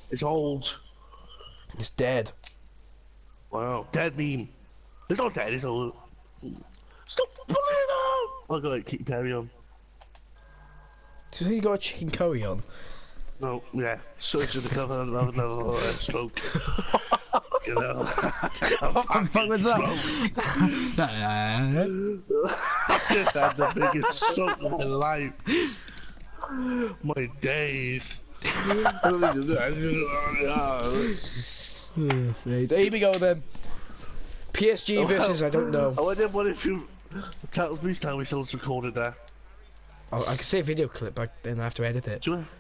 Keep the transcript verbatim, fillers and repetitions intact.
It's old. It's dead. Wow. Dead meme. It's not dead, it's old. Stop pulling it up! I gotta keep carry on. So you got a chicken curry on? No, yeah. Search in the cover and another another uh, stroke. You know. What the fuck was that? I just had the biggest stroke of my life. My days. Here we go then. P S G versus I don't know. I wonder what if you tell please tell me someone's recorded there. Oh, I can see a video clip, but then I have to edit it. Do you want